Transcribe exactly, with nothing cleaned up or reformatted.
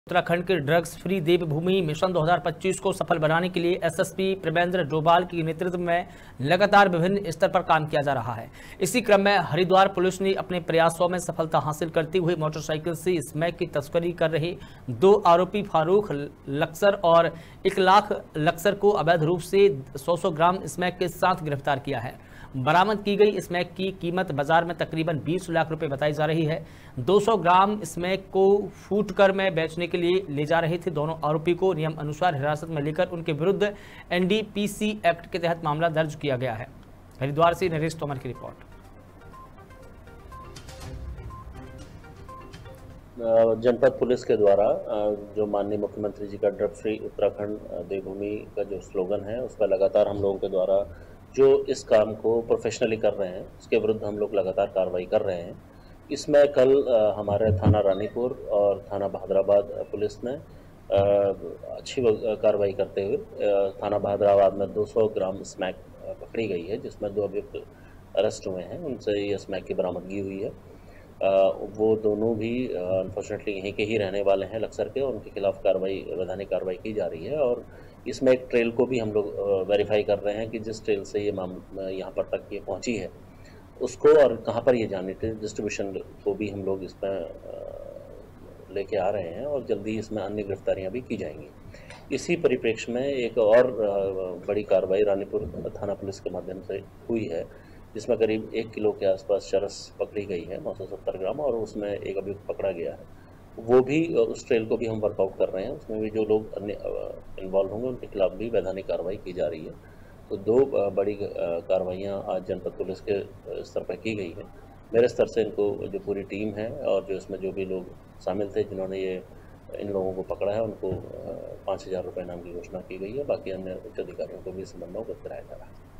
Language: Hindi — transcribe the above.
उत्तराखंड के ड्रग्स फ्री देवभूमि मिशन दो हज़ार पच्चीस को सफल बनाने के लिए एसएसपी प्रेमेंद्र डोभाल के नेतृत्व में लगातार विभिन्न स्तर पर काम किया जा रहा है। इसी क्रम में हरिद्वार पुलिस ने अपने प्रयासों में सफलता हासिल करते हुए मोटरसाइकिल से स्मैक की तस्करी कर रहे दो आरोपी फारूक लक्सर और इकलाख लक्सर को अवैध रूप से सौ सौ ग्राम स्मैक के साथ गिरफ्तार किया है। बरामद की गई स्मैक की कीमत बाजार में तकरीबन बीस लाख रुपए बताई जा रही है। दो सौ ग्राम स्मैक को फूटकर में बेचने के लिए ले जा रहे थे। दोनों आरोपी को नियम अनुसार हिरासत में लेकर उनके विरुद्ध एनडीपीसी एक्ट के तहत मामला दर्ज किया गया है। हरिद्वार से नरेश तोमर की रिपोर्ट। जनपद पुलिस के द्वारा जो माननीय मुख्यमंत्री जी का ड्रग फ्री उत्तराखंड देवभूमि का जो स्लोगन है, उस पर लगातार हम लोगों के द्वारा जो इस काम को प्रोफेशनली कर रहे हैं, उसके विरुद्ध हम लोग लगातार कार्रवाई कर रहे हैं। इसमें कल हमारे थाना रानीपुर और थाना बहादुराबाद पुलिस ने अच्छी कार्रवाई करते हुए थाना बहादुराबाद में दो सौ ग्राम स्मैक पकड़ी गई है, जिसमें दो अभियुक्त अरेस्ट हुए हैं। उनसे ये स्मैक की बरामदगी हुई है। वो दोनों भी अनफॉर्चुनेटली यहीं के ही रहने वाले हैं, लक्सर के। उनके खिलाफ कार्रवाई वैधानिक कार्रवाई की जा रही है और इसमें एक ट्रेल को भी हम लोग वेरीफाई कर रहे हैं कि जिस ट्रेल से ये मामला यहाँ पर तक ये पहुँची है, उसको और कहाँ पर ये जानी थी, डिस्ट्रीब्यूशन को भी हम लोग इसमें लेके आ रहे हैं और जल्दी इसमें अन्य गिरफ्तारियाँ भी की जाएंगी। इसी परिप्रेक्ष्य में एक और बड़ी कार्रवाई रानीपुर थाना पुलिस के माध्यम से हुई है, जिसमें करीब एक किलो के आसपास चरस पकड़ी गई है, नौ सौ सत्तर ग्राम, और उसमें एक अभियुक्त पकड़ा गया है। वो भी, उस ट्रेल को भी हम वर्कआउट कर रहे हैं। उसमें भी जो लोग अन्य इन्वॉल्व होंगे उनके खिलाफ भी वैधानिक कार्रवाई की जा रही है। तो दो बड़ी कार्रवाइयाँ आज जनपद पुलिस के स्तर पर की गई है। मेरे स्तर से इनको जो पूरी टीम है और जो इसमें जो भी लोग शामिल थे जिन्होंने ये इन लोगों को पकड़ा है, उनको पाँच हज़ार रुपये इनाम की घोषणा की गई है। बाकी अन्य उच्च अधिकारियों को भी इस संबंध में अवगत कराया जा रहा है।